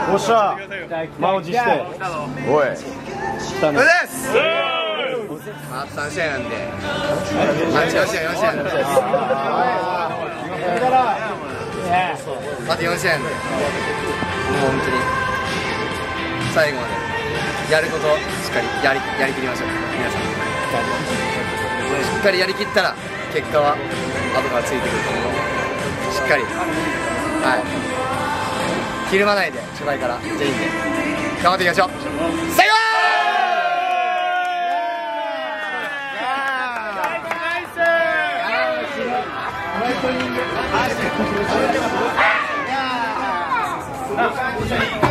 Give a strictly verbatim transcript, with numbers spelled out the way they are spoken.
おっしゃ満を持しておい来たね。 あとさん試合なんで、あとよん試合よん試合なんで、あとよん試合なんで、もう本当に最後までやることしっかりやりやりきりましょう。皆さんしっかりやりきったら結果は後からついてくると思うので、しっかりはいひるまないで初回から全員で頑張っていきましょう。さよなら。